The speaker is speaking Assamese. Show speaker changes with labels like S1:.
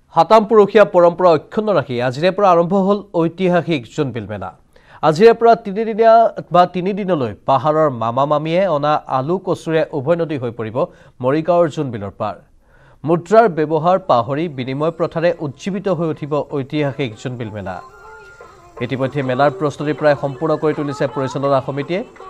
S1: হাতাম পুৰুষীয়া পৰম্পৰা অক্ষুণ্ণ ৰাখি আজিৰে পৰা আৰম্ভ হ'ল ঐতিহাসিক জোনবিল মেলা। আজিৰে পৰা তিনিদিনলৈ পাহাৰৰ মামা মামীয়ে অনা আলু কচুৰে উভৈনদী হৈ পৰিব মৰিগাঁৱৰ জোনবিলৰ পাৰ। মুদ্ৰাৰ ব্যৱহাৰ পাহৰি বিনিময় প্ৰথাৰে উজ্জীৱিত হৈ উঠিব ঐতিহাসিক জোনবিল মেলা। ইতিমধ্যে মেলাৰ প্ৰস্তুতি প্ৰায় সম্পূৰ্ণ কৰি তুলিছে পৰিচালনা সমিতিয়ে।